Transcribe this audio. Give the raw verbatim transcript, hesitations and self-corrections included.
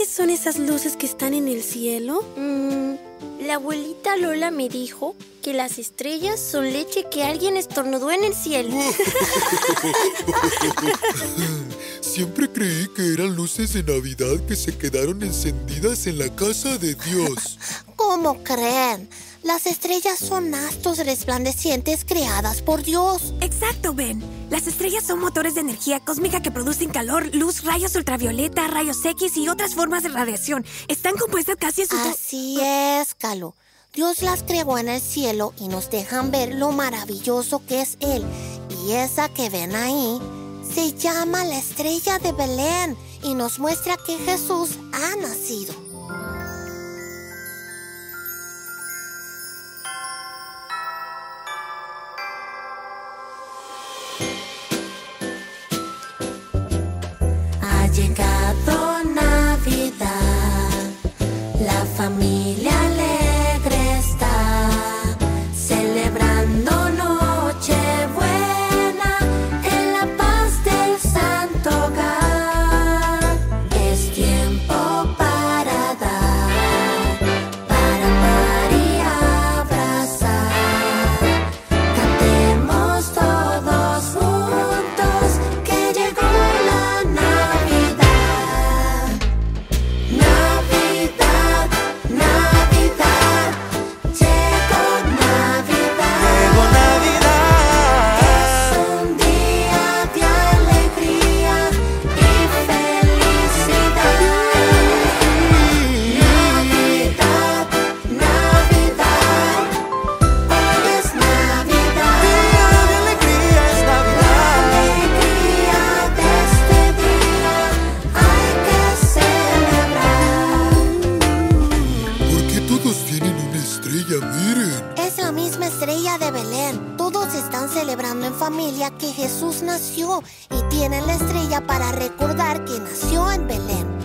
¿Cuáles son esas luces que están en el cielo? Mm, la abuelita Lola me dijo que las estrellas son leche que alguien estornudó en el cielo. Siempre creí que eran luces de Navidad que se quedaron encendidas en la casa de Dios. ¿Cómo creen? Las estrellas son astros resplandecientes creadas por Dios. Exacto, Ben. Las estrellas son motores de energía cósmica que producen calor, luz, rayos ultravioleta, rayos X y otras formas de radiación. Están compuestas casi en su... Así es, Calo. Dios las creó en el cielo y nos dejan ver lo maravilloso que es Él. Y esa que ven ahí se llama la estrella de Belén y nos muestra que Jesús ha nacido. Ha llegado Navidad, la familia alegre está, celebrando Nochebuena en la paz del santo hogar. Es tiempo para dar, para amar y abrazar. Cantemos todos juntos que llegó la Navidad. Navidad, Navidad, llegó Navidad. Llegó Navidad. Es un día de alegría y felicidad. Navidad, Navidad, hoy es Navidad. Día de alegría es La Navidad. alegría de este día hay que celebrar. ¿Por qué todos tienen una estrella? Miren. Es la misma estrella de Belén. Todos están celebrando en familia que Jesús nació y tienen la estrella para recordar que nació en Belén.